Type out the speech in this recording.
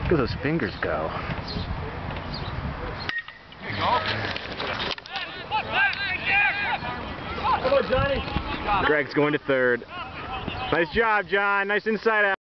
Look at those fingers go. Greg's going to third. Nice job, John. Nice inside out.